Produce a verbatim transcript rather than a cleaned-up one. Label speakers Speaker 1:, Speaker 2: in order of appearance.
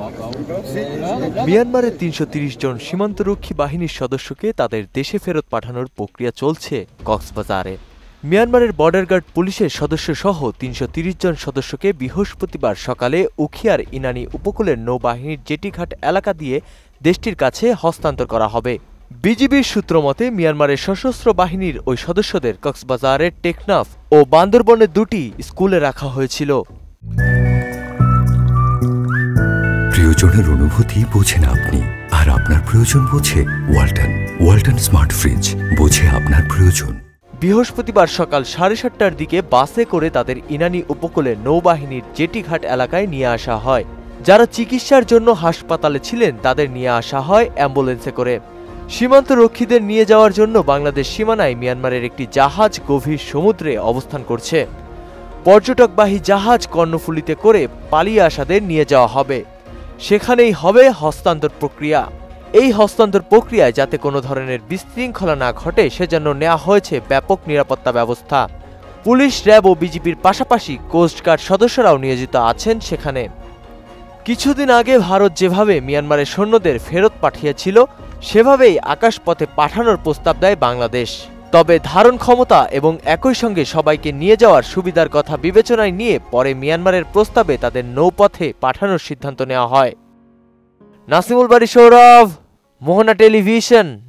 Speaker 1: মিয়ানমারের তিনশো তিরিশ জন সীমান্তরক্ষী বাহিনীর সদস্যকে তাদের দেশে ফেরত পাঠানোর প্রক্রিয়া চলছে কক্সবাজারে। মিয়ানমারের বর্ডার গার্ড পুলিশের সদস্য সহ তিনশো তিরিশ জন সদস্যকে বৃহস্পতিবার সকালে উখিয়ার ইনানি উপকূলের নৌবাহিনীর জেটিঘাট এলাকা দিয়ে দেশটির কাছে হস্তান্তর করা হবে। বিজিবির সূত্র মতে মিয়ানমারের সশস্ত্র বাহিনীর ওই সদস্যদের কক্সবাজারের টেকনাফ ও বান্দরবনের দুটি স্কুলে রাখা হয়েছিল।
Speaker 2: প্রিয়জনের অনুভূতি বোঝেন আপনি, আর আপনার প্রয়োজন বোঝে ওয়ালটন। ওয়ালটন স্মার্ট ফ্রিজ বোঝে আপনার প্রয়োজন।
Speaker 1: বৃহস্পতিবার সকাল সাড়ে সাতটার দিকে বাসে করে তাদের ইনানি উপকূলে নৌবাহিনীর জেটিঘাট এলাকায় নিয়ে আসা হয়। যারা চিকিৎসার জন্য হাসপাতালে ছিলেন তাদের নিয়ে আসা হয় অ্যাম্বুলেন্সে করে। সীমান্ত রক্ষীদের নিয়ে যাওয়ার জন্য বাংলাদেশ সীমানায় মিয়ানমারের একটি জাহাজ গভীর সমুদ্রে অবস্থান করছে। পর্যটকবাহী জাহাজ কর্ণফুলীতে করে পালিয়ে আসাদের নিয়ে যাওয়া হবে। সেখানেই হবে হস্তান্তর প্রক্রিয়া। এই হস্তান্তর প্রক্রিয়ায় যাতে কোনো ধরনের বিশৃঙ্খলা না ঘটে সেজন্য নেওয়া হয়েছে ব্যাপক নিরাপত্তা ব্যবস্থা। পুলিশ, র্যাব ও বিজিবির পাশাপাশি কোস্টগার্ড সদস্যরাও নিয়োজিত আছেন সেখানে। কিছুদিন আগে ভারত যেভাবে মিয়ানমারের সৈন্যদের ফেরত পাঠিয়েছিল সেভাবেই আকাশপথে পাঠানোর প্রস্তাব দেয় বাংলাদেশ। তবে ধারণ ক্ষমতা এবং একই সঙ্গে সবাইকে নিয়ে যাওয়ার সুবিধার কথা বিবেচনায় নিয়ে পরে মিয়ানমারের প্রস্তাবে তাদের নৌপথে পাঠানোর সিদ্ধান্ত নেওয়া হয়। নাসিমুল বারী সৌরভ, মোহনা টেলিভিশন।